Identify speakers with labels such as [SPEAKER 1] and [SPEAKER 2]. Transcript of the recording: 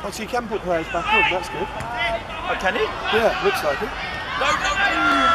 [SPEAKER 1] Oh, so you can put players back on, that's good.
[SPEAKER 2] Oh, can he?
[SPEAKER 1] Yeah, looks like it.
[SPEAKER 2] No, no, no.